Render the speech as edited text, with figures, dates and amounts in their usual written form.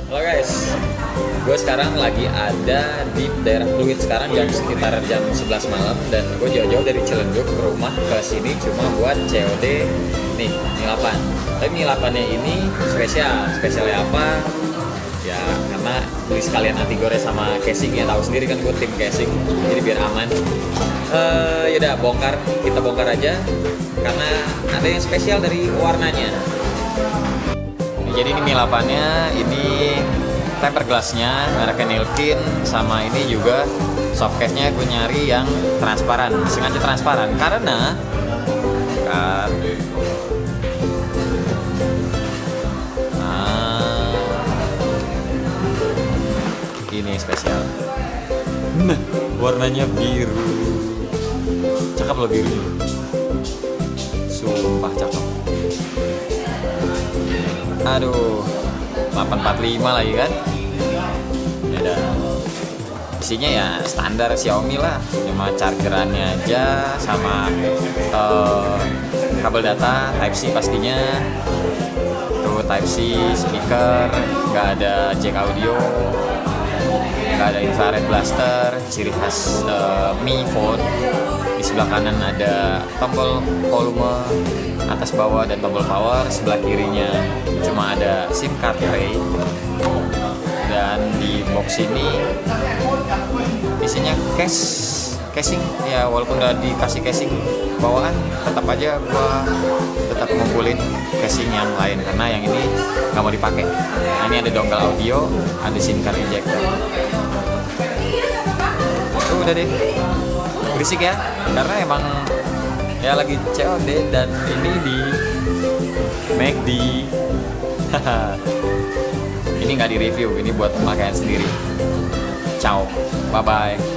Halo guys, gue sekarang lagi ada di daerah Pluit. Sekarang sekitar jam 11 malam dan gue jauh-jauh dari Ciledug ke rumah ke sini cuma buat COD nih, mie 8. Tapi mie 8-nya ini spesialnya apa? Ya karena beli sekalian anti gores sama casing, ya tahu sendiri kan gue tim casing, jadi biar aman. Yaudah kita bongkar aja karena ada yang spesial dari warnanya. Jadi ini mie 8-nya, ini tempered glassnya mereknya Nilkin, sama ini juga soft case-nya gue nyari yang transparan, sengaja transparan karena ini spesial. Nah, warnanya biru, cakep loh birunya, sumpah cakep. Aduh, 845 lagi kan? Ya udah. Isinya ya standar Xiaomi lah, cuma chargerannya aja sama kabel data Type C pastinya. Tuh Type C, speaker, nggak ada jack audio, nggak ada infrared blaster, ciri khas Mi Phone. Di sebelah kanan ada tombol volume atas bawah dan tombol power. Sebelah kirinya cuma ada SIM card tray. Dan di box ini isinya casing ya, walaupun udah dikasih casing bawaan tetap aja gua tetap ngumpulin casing yang lain karena yang ini nggak mau dipakai. Nah, ini ada dongle audio, ada SIM card injector. Udah deh, berisik ya karena emang ya lagi COD dan ini di McD. Ini nggak di review, ini buat pemakaian sendiri. Ciao, bye bye.